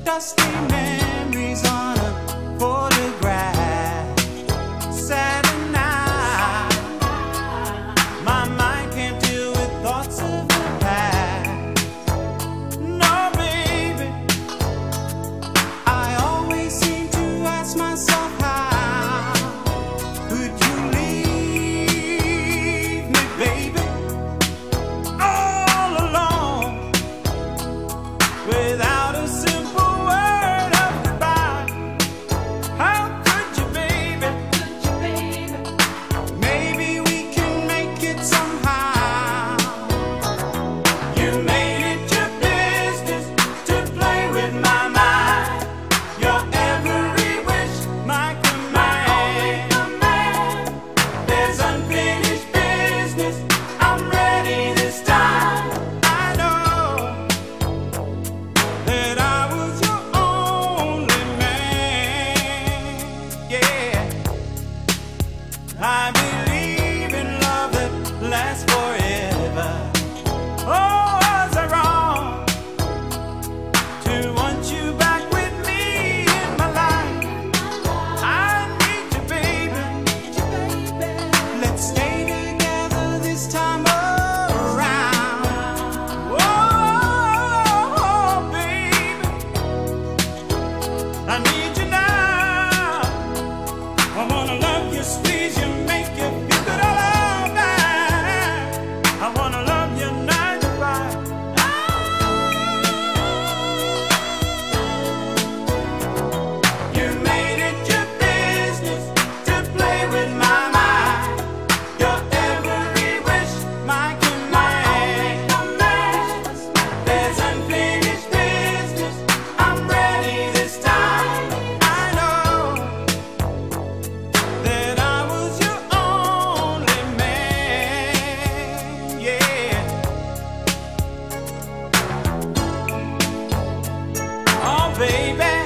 dusty memories on a photograph. Saturday night, my mind can't deal with thoughts of the past. No, baby, I always seem to ask myself, how could you leave me, baby, all alone, without a simple word of goodbye? How could you, baby? Maybe we can make it somehow. You made it your business to play with my mind. Your every wish, my command. There's unfinished business. I'm ready this time. I know that I was your only man. Yeah, I believe in love that lasts forever. Oh, was I wrong to want you back with me in my life? I need you, baby. Let's stay together this time around. Oh, baby, I need you now. I wanna love you, squeeze you, make you feel good all night. I wanna love you 9 to 5. You made it your business to play with my mind. Your every wish, my command. There's unfinished business. I'm ready this time. I know that I was your only man. Yeah. Oh, baby.